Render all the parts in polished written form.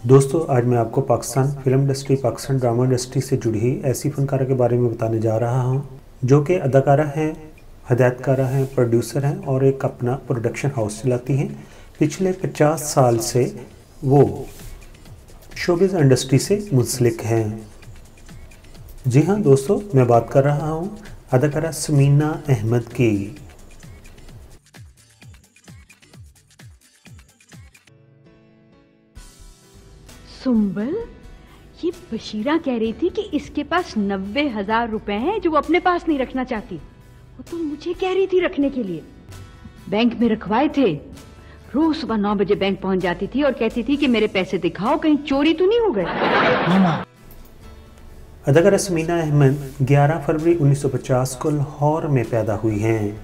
दोस्तों आज मैं आपको Pakistan film industry, Pakistan drama industry से जुड़ी हुई ऐसी फनकारा के बारे में बताने जा रहा हूं जो कि अदाकारा हैं, हदायतकारा हैं, प्रोड्यूसर हैं और एक अपना प्रोडक्शन हाउस चलाती हैं। पिछले 50 साल से वो शोबिज़ इंडस्ट्री से मुंसलिक हैं। जी हाँ दोस्तों, मैं बात कर रहा हूँ अदाकारा समीना अहमद की। सुंबल, ये बशीरा कह रही थी कि इसके पास 90,000 रुपए हैं जो वो अपने पास नहीं रखना चाहती। वो तो मुझे कह रही थी रखने के लिए। बैंक में रखवाए थे। रोज सुबह 9 बजे बैंक पहुंच जाती थी और कहती थी कि मेरे पैसे दिखाओ, कहीं चोरी तो नहीं हो गए। अदाकारा समीना अहमद 11 फरवरी 1950 को लाहौर में पैदा हुई हैं।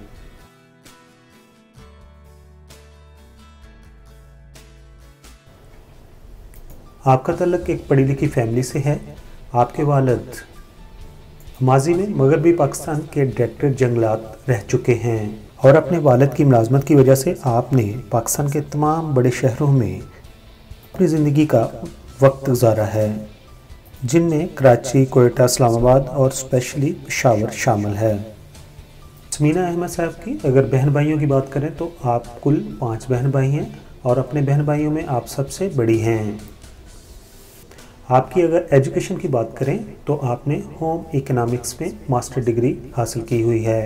आपका तल्लक एक पढ़ी लिखी फैमिली से है। आपके वालिद माजी में मगरबी पाकिस्तान के डायरेक्टर जंगलात रह चुके हैं और अपने वालिद की मुलाजमत की वजह से आपने पाकिस्तान के तमाम बड़े शहरों में अपनी ज़िंदगी का वक्त गुजारा है, जिनमें कराची, कोयटा, इस्लामाबाद और स्पेशली पेशावर शामिल है। समीना अहमद साहब की अगर बहन भाइयों की बात करें तो आप कुल 5 बहन भाई हैं और अपने बहन भाइयों में आप सबसे बड़ी हैं। आपकी अगर एजुकेशन की बात करें तो आपने होम इकोनॉमिक्स में मास्टर डिग्री हासिल की हुई है।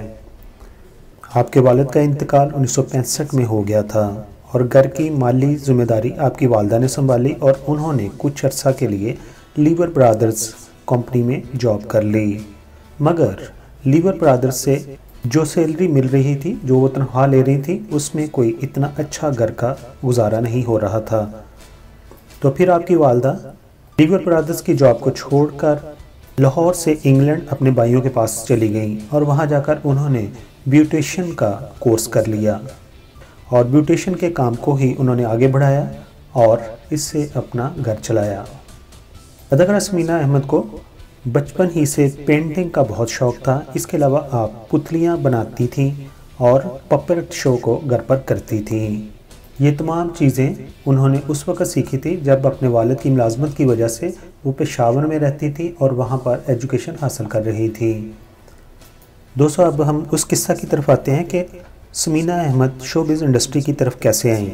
आपके वालिद का इंतकाल 1965 में हो गया था और घर की माली जिम्मेदारी आपकी वालदा ने संभाली और उन्होंने कुछ अर्सा के लिए लीवर ब्रादर्स कंपनी में जॉब कर ली। मगर लीवर ब्रादर्स से जो सैलरी मिल रही थी, जो वो तनख्वाह ले रही थी, उसमें कोई इतना अच्छा घर का गुजारा नहीं हो रहा था। तो फिर आपकी वालदा लीवर ब्रादर्स की जॉब को छोड़कर लाहौर से इंग्लैंड अपने भाइयों के पास चली गई और वहां जाकर उन्होंने ब्यूटिशियन का कोर्स कर लिया और ब्यूटिशियन के काम को ही उन्होंने आगे बढ़ाया और इससे अपना घर चलाया। अदाकारा समीना अहमद को बचपन ही से पेंटिंग का बहुत शौक था। इसके अलावा आप पुतलियां बनाती थीं और पपेट शो को घर पर करती थीं। ये तमाम चीज़ें उन्होंने उस वक़्त सीखी थी जब अपने वालिद की मुलाजमत की वजह से वो पेशावर में रहती थी और वहाँ पर एजुकेशन हासिल कर रही थी। दोस्तों अब हम उस किस्सा की तरफ आते हैं कि समीना अहमद शोबिज़ इंडस्ट्री की तरफ कैसे आईं।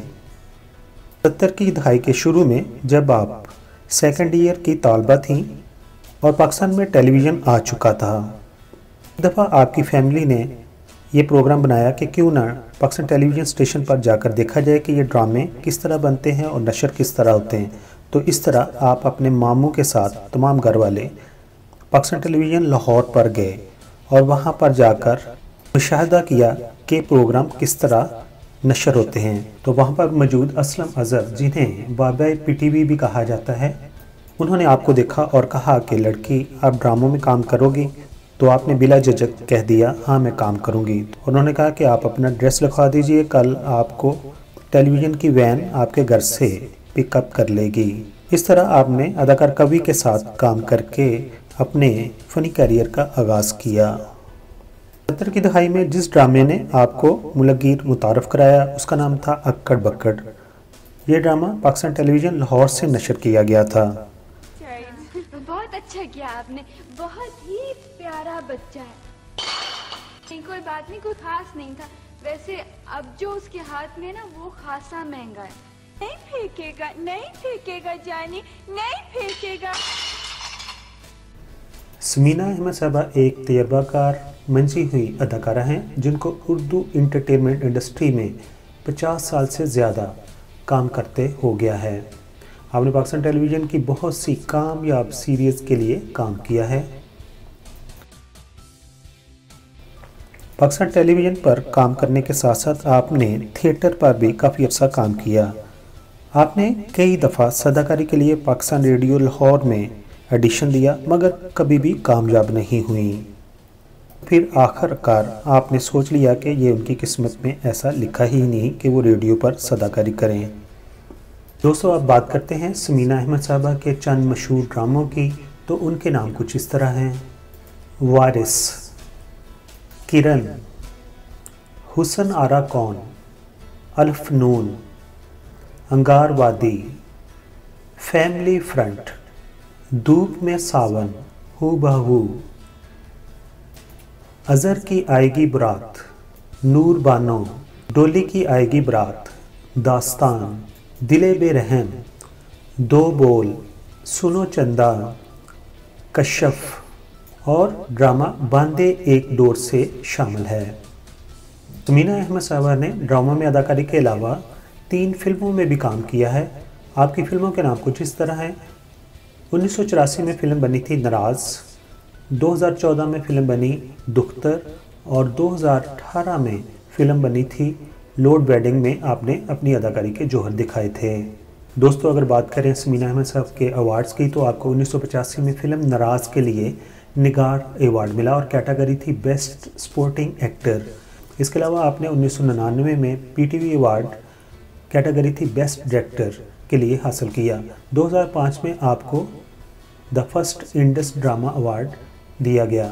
70 की दहाई के शुरू में जब आप सेकेंड ईयर की तालबा थीं और पाकिस्तान में टेलीविज़न आ चुका था, एक दफ़ा आपकी फैमिली ने ये प्रोग्राम बनाया कि क्यों ना पाकिस्तान टेलीविज़न स्टेशन पर जाकर देखा जाए कि ये ड्रामे किस तरह बनते हैं और नशर किस तरह होते हैं। तो इस तरह आप अपने मामू के साथ तमाम घर वाले पाकिस्तान टेलीविज़न लाहौर पर गए और वहाँ पर जाकर मुशाहदा किया कि प्रोग्राम किस तरह नशर होते हैं। तो वहाँ पर मौजूद असलम अज़हर, जिन्हें बाबा पीटीवी भी कहा जाता है, उन्होंने आपको देखा और कहा कि लड़की आप ड्रामों में काम करोगी? तो आपने बिला झिझक कह दिया हाँ मैं काम करूंगी। उन्होंने कहा कि आप अपना एड्रेस लिखवा दीजिए, कल आपको टेलीविज़न की वैन आपके घर से पिकअप कर लेगी। इस तरह आपने अदाकार कवि के साथ काम करके अपने फ़नी करियर का आगाज़ किया। 70 की दहाई में जिस ड्रामे ने आपको मुलगीर मुतारफ़ कराया उसका नाम था अक्कड़ बक्कड़। ये ड्रामा पाकिस्तान टेलीविज़न लाहौर से नशर किया गया था। बहुत अच्छा किया आपने, बहुत ही प्यारा बच्चा है। नहीं कोई बात नहीं, कोई खास नहीं था। वैसे अब जो उसके हाथ में ना वो खासा महंगा है। नहीं फेंकेगा, नहीं फेंकेगा जानी, नहीं फेंकेगा। समीना अहमद साहबा एक तजर्बाकार मंची हुई अदाकारा हैं जिनको उर्दू इंटरटेनमेंट इंडस्ट्री में 50 साल से ज़्यादा काम करते हो गया है। आपने पाकिस्तान टेलीविज़न की बहुत सी कामयाब सीरीज़ के लिए काम किया है। पाकिस्तान टेलीविज़न पर काम करने के साथ साथ आपने थिएटर पर भी काफ़ी अच्छा काम किया। आपने कई दफ़ा अदाकारी के लिए पाकिस्तान रेडियो लाहौर में ऑडिशन दिया मगर कभी भी कामयाब नहीं हुई। फिर आखिरकार आपने सोच लिया कि ये उनकी किस्मत में ऐसा लिखा ही नहीं कि वो रेडियो पर अदाकारी करें। दोस्तों अब बात करते हैं समीना अहमद साहबा के चंद मशहूर ड्रामों की। तो उनके नाम कुछ इस तरह हैं: वारिस, किरण, हुसन आरा कौन, अल्फ नून, अंगार वादी, फैमिली फ्रंट, धूप में सावन, हू बहू, अजहर की आएगी बारात, नूर बानो, डोली की आएगी बारात, दास्तान, दिले बेरहम, दो बोल, सुनो चंदा, कश्यफ और ड्रामा बांधे एक डोर से शामिल है। तमीना अहमद साहबा ने ड्रामा में अदाकारी के अलावा 3 फिल्मों में भी काम किया है। आपकी फिल्मों के नाम कुछ इस तरह हैं। 1984 में फिल्म बनी थी नाराज़, 2014 में फिल्म बनी दुख्तर और 2018 में फिल्म बनी थी लॉर्ड वेडिंग में आपने अपनी अदाकारी के जौहर दिखाए थे। दोस्तों, अगर बात करें तमीना अहमद साहब के अवार्ड्स की तो आपको 1985 में फिल्म नाराज़ के लिए निगार अवार्ड मिला और कैटेगरी थी बेस्ट स्पोर्टिंग एक्टर। इसके अलावा आपने 1999 में पीटीवी अवार्ड कैटेगरी थी बेस्ट डायरेक्टर के लिए हासिल किया। 2005 में आपको the first Indus drama award दिया गया।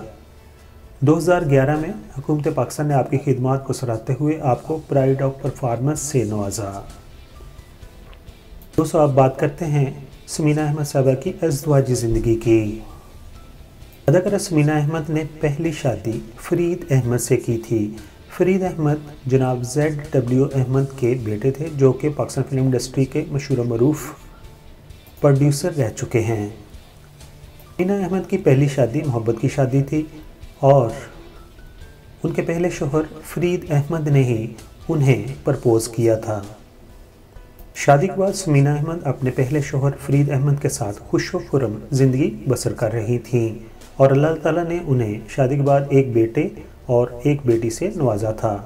2011 में हुकूमत पाकिस्तान ने आपकी खिदमत को सराहते हुए आपको प्राइड ऑफ परफॉर्मेंस से नवाजा। दोस्तों, आप बात करते हैं तमीना अहमद साहबा की अज़दवाजी ज़िंदगी की। अदाकारा तमीना अहमद ने पहली शादी फरीद अहमद से की थी। फरीद अहमद जनाब ZW अहमद के बेटे थे, जो कि पाकिस्तान फिल्म इंडस्ट्री के मशहूर मरूफ प्रोड्यूसर रह चुके हैं। तमीना अहमद की पहली शादी मोहब्बत की शादी थी और उनके पहले शोहर फरीद अहमद ने ही उन्हें प्रपोज़ किया था। शादी के बाद तमीना अहमद अपने पहले शोहर फरीद अहमद के साथ खुश व खुर्रम ज़िंदगी बसर कर रही थीं और अल्लाह ताला ने उन्हें शादी के बाद एक बेटे और एक बेटी से नवाजा था।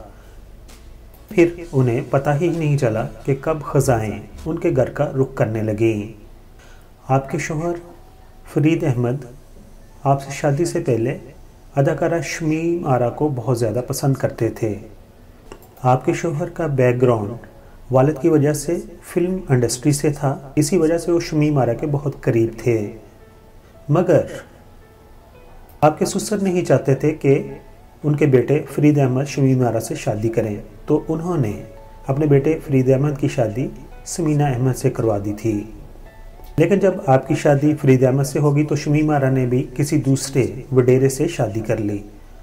फिर उन्हें पता ही नहीं चला कि कब ख़ज़ाएँ उनके घर का रुख करने लगी। आपके शोहर फरीद अहमद आपसे शादी से पहले अदाकारा शमीम आरा को बहुत ज़्यादा पसंद करते थे। आपके शोहर का बैकग्राउंड वालिद की वजह से फिल्म इंडस्ट्री से था, इसी वजह से वो शमीम आरा के बहुत करीब थे। मगर आपके ससुर नहीं चाहते थे कि उनके बेटे फरीद अहमद शमीम आरा से शादी करें, तो उन्होंने अपने बेटे फरीद अहमद की शादी तमीना अहमद से करवा दी थी। लेकिन जब आपकी शादी फरीद अहमद से होगी तो शमीम आरा ने भी किसी दूसरे वडेरे से शादी कर ली।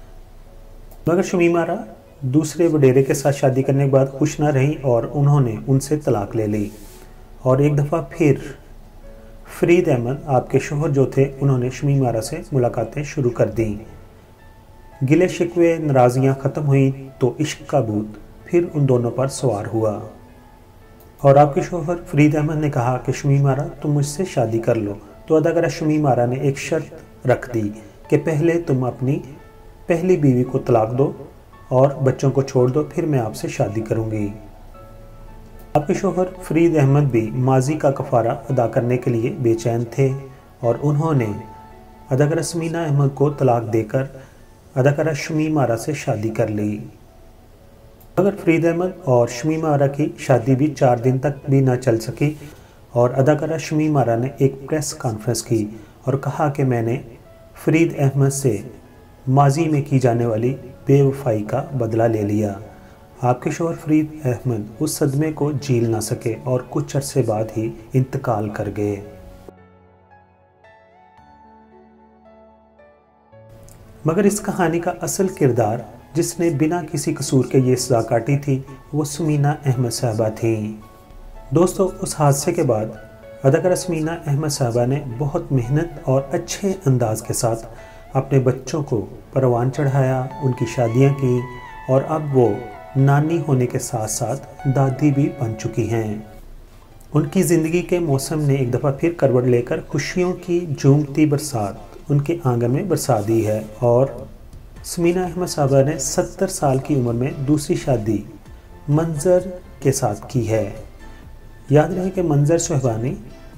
मगर शमीम आरा दूसरे वडेरे के साथ शादी करने के बाद खुश ना रही और उन्होंने उनसे तलाक ले ली। और एक दफ़ा फिर फरीद अहमद आपके शोहर जो थे उन्होंने शमीम आरा से मुलाकातें शुरू कर दी। गिले शिकवे नाराज़ियाँ ख़त्म हुई तो इश्क का भूत फिर उन दोनों पर सवार हुआ और आपके शोहर फरीद अहमद ने कहा कि शमीम आरा तुम मुझसे शादी कर लो। तो अदाकारा शमीम आरा ने एक शर्त रख दी कि पहले तुम अपनी पहली बीवी को तलाक दो और बच्चों को छोड़ दो, फिर मैं आपसे शादी करूँगी। आपके शोहर फरीद अहमद भी माजी का कफ़ारा अदा करने के लिए बेचैन थे और उन्होंने अदाकारा तमीना अहमद को तलाक देकर अदाकारा शमीम आरा से शादी कर ली। मगर फरीद अहमद और शमीम आरा की शादी भी 4 दिन तक भी ना चल सकी और अदाकारा शमीम आरा ने एक प्रेस कॉन्फ्रेंस की और कहा कि मैंने फरीद अहमद से माजी में की जाने वाली बेवफाई का बदला ले लिया। आपके शोहर फरीद अहमद उस सदमे को झेल ना सके और कुछ अरसे बाद ही इंतकाल कर गए। मगर इस कहानी का असल किरदार जिसने बिना किसी कसूर के ये सज़ा काटी थी वो तमीना अहमद साहबा थी। दोस्तों, उस हादसे के बाद अदाकारा तमीना अहमद साहबा ने बहुत मेहनत और अच्छे अंदाज के साथ अपने बच्चों को परवान चढ़ाया, उनकी शादियां की और अब वो नानी होने के साथ साथ दादी भी बन चुकी हैं। उनकी ज़िंदगी के मौसम ने एक दफ़ा फिर करवट लेकर खुशियों की झूमती बरसात उनके आंगन में बरसा दी है और तमीना अहमद साहबा ने 70 साल की उम्र में दूसरी शादी मंजर के साथ की है। याद रहे कि मंजर सुहानी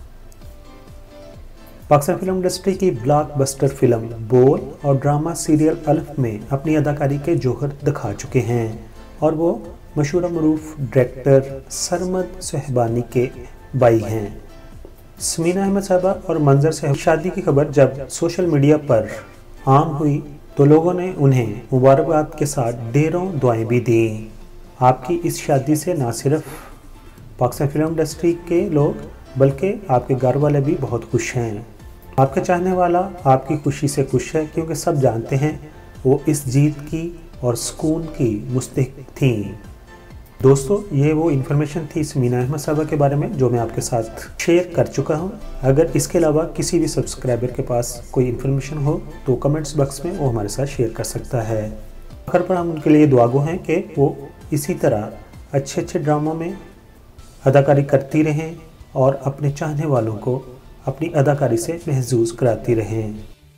पाकिस्तान फिल्म इंडस्ट्री की ब्लॉकबस्टर फिल्म बोल और ड्रामा सीरियल अल्फ में अपनी अदाकारी के जौहर दिखा चुके हैं और वो मशहूर मरूफ डायरेक्टर सरमद सुहानी के भाई हैं। तमीना अहमद साहबा और मंजर से शादी की खबर जब सोशल मीडिया पर आम हुई तो लोगों ने उन्हें मुबारकबाद के साथ ढेरों दुआएं भी दी। आपकी इस शादी से ना सिर्फ पाकिस्तान फिल्म इंडस्ट्री के लोग बल्कि आपके घर वाले भी बहुत खुश हैं। आपका चाहने वाला आपकी खुशी से खुश है, क्योंकि सब जानते हैं वो इस जीत की और सुकून की मुस्तहिक थी। दोस्तों, ये वो इन्फॉर्मेशन थी समीना अहमद साहबा के बारे में जो मैं आपके साथ शेयर कर चुका हूँ। अगर इसके अलावा किसी भी सब्सक्राइबर के पास कोई इन्फॉर्मेशन हो तो कमेंट्स बॉक्स में वो हमारे साथ शेयर कर सकता है। आखिर पर हम उनके लिए दुआगो हैं कि वो इसी तरह अच्छे अच्छे ड्रामों में अदाकारी करती रहें और अपने चाहने वालों को अपनी अदाकारी से महसूस कराती रहें।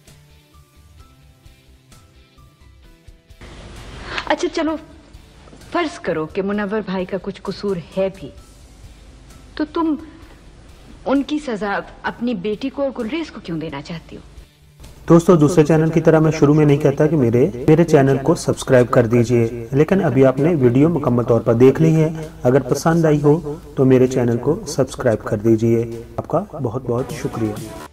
अच्छा चलो, फर्ज करो कि मुनव्वर भाई का कुछ कसूर है भी, तो तुम उनकी सजा अपनी बेटी को और गुलरेज को क्यों देना चाहती हो? दोस्तों, दूसरे चैनल की तरह मैं शुरू में नहीं कहता कि मेरे चैनल को सब्सक्राइब कर दीजिए, लेकिन अभी आपने वीडियो मुकम्मल तौर पर देख ली है। अगर पसंद आई हो तो मेरे चैनल को सब्सक्राइब कर दीजिए। आपका बहुत बहुत शुक्रिया।